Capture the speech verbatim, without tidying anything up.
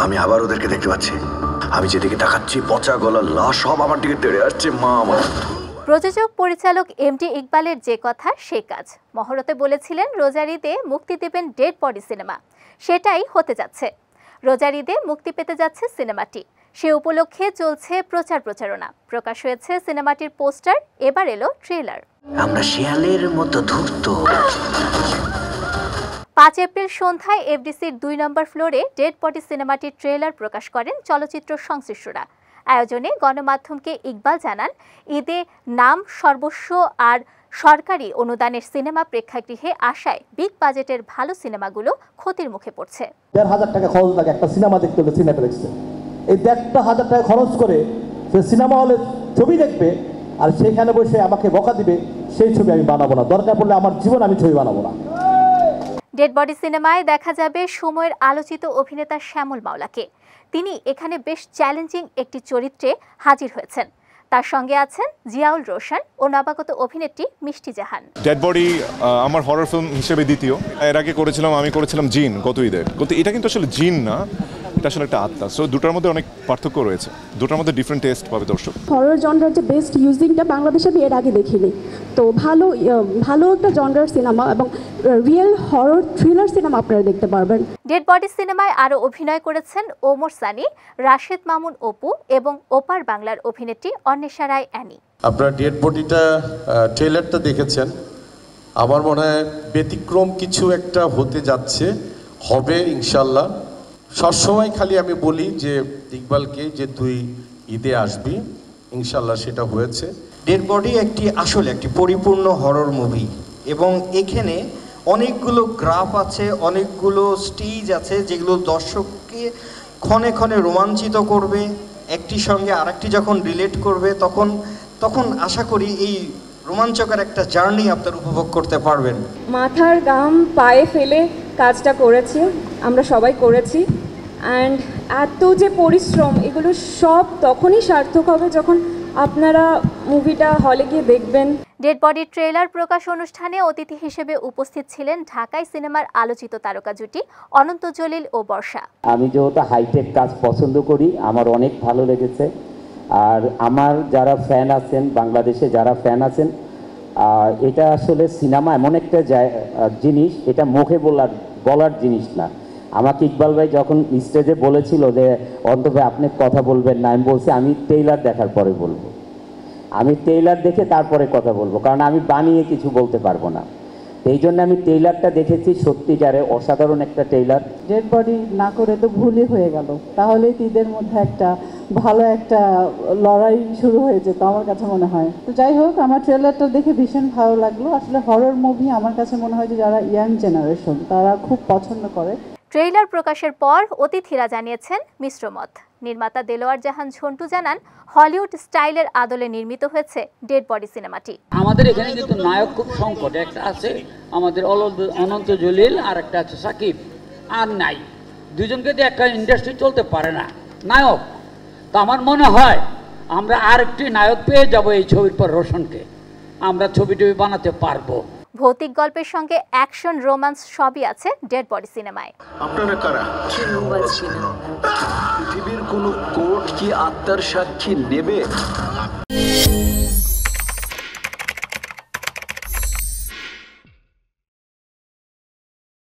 আমি আবার ওদেরকে দেখতে পাচ্ছি। আমি যেদিকে তাকাচ্ছি পচা গলা লাশ সব আমার দিকে তেড়ে আসছে। মা আমার প্রযোজক পরিচালক এম ডি ইকবালের যে কথা সে কাজ। মহরতে বলেছিলেন রোজার ঈদে মুক্তি দেবেন ডেড বডি সিনেমা, সেটাই হতে যাচ্ছে। রোজার ঈদে মুক্তি পেতে যাচ্ছে সিনেমাটি, সে উপলক্ষে চলছে প্রচার প্রচারণা। প্রকাশ হয়েছে সিনেমাটির পোস্টার, এবার এলো ট্রেলার। আমরা শিয়ালের মতো ধূর্ত। পাঁচ এপ্রিল সন্ধ্যায় এফডিসির দুই নম্বর ফ্লোরে ডেড বডি সিনেমাটির ট্রেলার প্রকাশ করেন চলচ্চিত্র সংশ্লিষ্টরা। আয়োজনে গণমাধ্যমকে ইকবাল জানান, ঈদে নাম সর্বস্ব আর সরকারি অনুদানের সিনেমা প্রেক্ষাগৃহে আসায় বিগ বাজেটের ভালো সিনেমাগুলো ক্ষতির মুখে পড়ছে। দেড় হাজার টাকা খরচ লাগে একটা সিনেমা দেখতে হলে সিনেপ্লেক্সে। এই দেড়টা হাজার টাকা খরচ করে সে সিনেমা হলে ছবি দেখবে আর সেখানে বসে আমাকে বকা দিবে, সেই ছবি আমি বানাবো না। দরকার পড়লে আমার জীবন আমি ছবি বানাবো না। ডেড বডি সিনেমায় দেখা যাবে সময়ের আলোচিত অভিনেতা শ্যামল মাওলাকে। তিনি এখানে বেশ চ্যালেঞ্জিং একটি চরিত্রে হাজির হয়েছেন। তার সঙ্গে আছেন জিয়াউল রোশন ও নবাগত অভিনেত্রী মিষ্টি জাহান। ডেড বডি আমার হরর ফিল্ম হিসেবে দ্বিতীয়। এর আগে করেছিলাম আমি করেছিলাম জিন গত ঈদে। কিন্তু এটা কিন্তু আসলে জিন না, এটা আসলে একটা আত্মা। সো দুটার মধ্যে অনেক পার্থক্য রয়েছে, দুটার মধ্যে ডিফারেন্ট টেস্ট পাবে দর্শক। হরর জনরার যে বেস্ট ইউজিংটা বাংলাদেশে আমি এর আগে দেখিনি, তো ভালো ভালো একটা জনরার সিনেমা এবং রিয়েল হরর থ্রিলার সিনেমা আপনারা দেখতে পারবেন। ডেড বডি সিনেমায় আরও অভিনয় করেছেন ওমর সানি, রাশেদ মামুন অপু এবং ওপার বাংলার অভিনেত্রী অন্বেষা রায় অ্যানি। আপনারা ডেড বডিটা ট্রেলারটা দেখেছেন, আমার মনে হয় ব্যতিক্রম কিছু একটা হতে যাচ্ছে, হবে ইনশাল্লাহ। সবসময় খালি আমি বলি যে ইকবালকে যে তুই ঈদে আসবি, ইনশাল্লাহ সেটা হয়েছে। ডেড বডি একটি আসলে একটি পরিপূর্ণ হরর মুভি এবং এখানে অনেকগুলো গ্রাফ আছে, অনেকগুলো স্টেজ আছে যেগুলো দর্শককে ক্ষণে ক্ষণে রোমাঞ্চিত করবে। একটির সঙ্গে আরেকটি যখন রিলেট করবে তখন তখন আশা করি এই রোমাঞ্চকর একটা জার্নি আপনারা উপভোগ করতে পারবেন। মাথার গাম পায়ে ফেলে কাজটা করেছি, আমরা সবাই করেছি। অ্যান্ড এত যে পরিশ্রম, এগুলো সব তখনই সার্থক হবে যখন আপনারা মুভিটা হলে গিয়ে দেখবেন। ডেড বডির ট্রেলার প্রকাশ অনুষ্ঠানে অতিথি হিসেবে উপস্থিত ছিলেন ঢাকাই সিনেমার আলোচিত তারকা জুটি অনন্ত জলিল ও বর্ষা। আমি যেহেতু হাইটেক কাজ পছন্দ করি, আমার অনেক ভালো লেগেছে। আর আমার যারা ফ্যান আছেন, বাংলাদেশে যারা ফ্যান আছেন, এটা আসলে সিনেমা এমন একটা জিনিস, এটা মুখে বলার বলার জিনিস না। আমাকে ইকবাল ভাই যখন স্টেজে বলেছিল যে অন্তত আপনি কথা বলবেন না, আমি বলছি আমি ট্রেলার দেখার পরে বলবো, আমি ট্রেলার দেখে তারপরে কথা বলবো, কারণ আমি বানিয়ে কিছু বলতে পারবো না। এই জন্য আমি ট্রেলারটা দেখেছি, সত্যিকারে অসাধারণ একটা ট্রেলার। ডেড বডি না করে তো ভুলই হয়ে গেল, তাহলে ঈদের মধ্যে একটা ভালো একটা লড়াই শুরু হয়ে যেত আমার কাছে মনে হয়। তো যাই হোক, আমার ট্রেলারটা দেখে ভীষণ ভালো লাগলো। আসলে হরর মুভি আমার কাছে মনে হয় যে যারা ইয়াং জেনারেশন তারা খুব পছন্দ করে। ট্রেইলার প্রকাশের পর অতিথিরা জানিয়েছেন মিশ্র মত। নির্মাতা দেলোয়ার জাহান ঝন্টু জানান, হলিউড স্টাইলের আদলে নির্মিত হয়েছে ডেড বডি সিনেমাটি। আমাদের এখানে কিন্তু নায়ক খুব সংকট, একটা আছে আমাদের অনন্ত জলিল আর একটা আছে সাকিব, আর নাই। দুজনকে দিয়ে একটা ইন্ডাস্ট্রি চলতে পারে না নায়ক। তো আমার মনে হয় আমরা আর একটি নায়ক পেয়ে যাব এই ছবির পর, রোশনকে। আমরা ছবি টবি বানাতে পারবো। ভৌতিক গল্পের সঙ্গে অ্যাকশন, রোমান্স সবই আছে ডেড বডি সিনেমায়। আপনারা কারা? পৃথিবীর কোনো কোর্ট কি আত্মার সাক্ষী নেবে?